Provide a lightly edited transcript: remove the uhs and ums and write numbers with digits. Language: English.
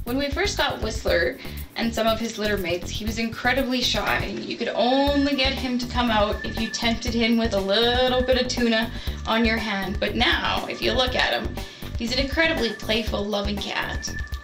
When we first got Whistler and some of his litter mates, he was incredibly shy. You could only get him to come out if you tempted him with a little bit of tuna on your hand. But now, if you look at him, he's an incredibly playful, loving cat.